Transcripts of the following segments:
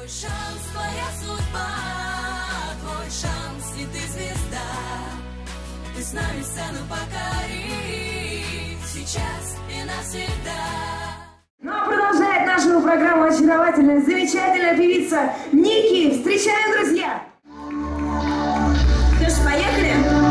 Твой шанс, твоя судьба, твой шанс, и ты звезда. Ты с нами сцену покори, сейчас и навсегда. Ну а продолжает нашу программу очаровательная, замечательная певица Ники. Встречаем, друзья! Ну что, поехали?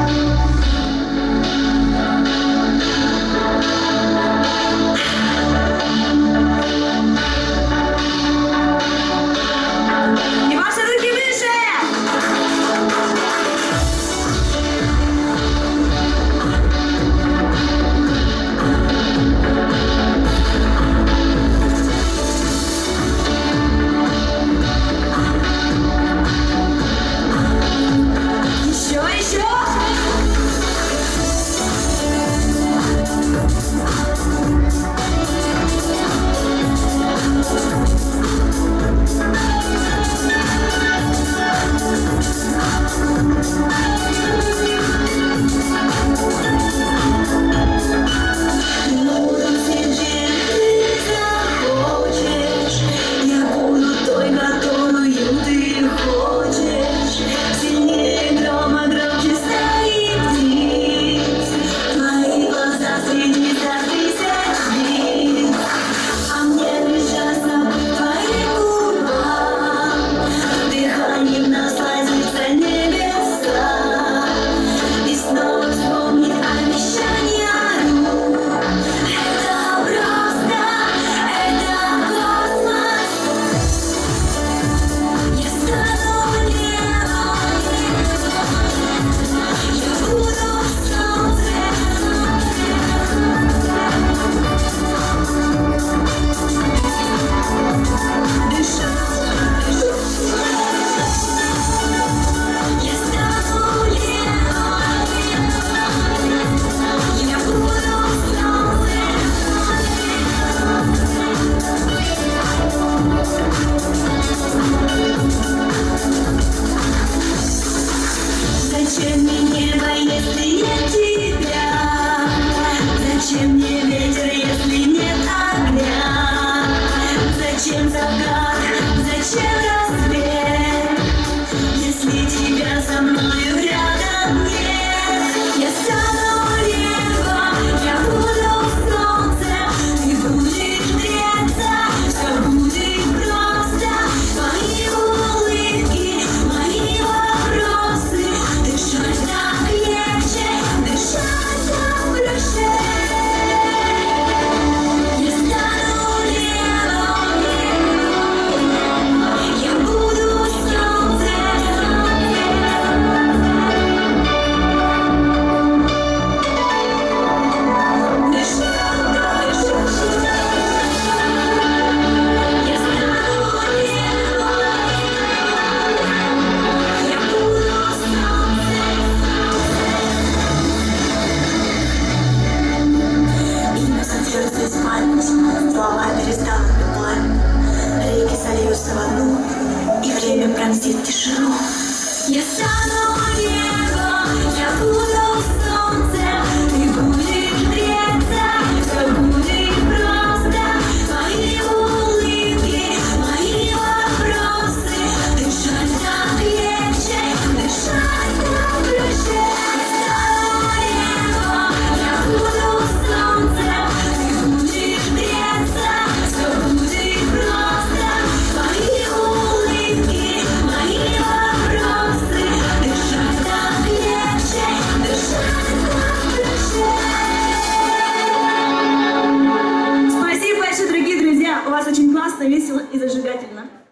Зачем мне небо, если нет тебя? Зачем мне ветер, если нет огня? Зачем закат, зачем рассвет, если тебя со мною рядом нет? Я стану небом, я буду солнцем, ты будешь греться, все будет просто. Мои улыбки, мои вопросы. Дышать так легче, дышать так проще. Я стану небом, я буду солнцем. Дышать, дышать. Я стану небом, я буду солнцем. Имя содержится спальня, слова перестанут пламя, реки сольются в одну, и время пронзит тишину. Я стану небом, я буду солнцем, ты будешь греться, все будет просто. Мои улыбки, мои вопросы. Дышать так легче, дышать так проще. Я стану небом, я буду солнцем, ты будешь греться, все будет просто. Мои улыбки, мои вопросы. Дышать так легче, дышать так проще. Спасибо большое, дорогие друзья! У вас очень классно, весело и зажигательно.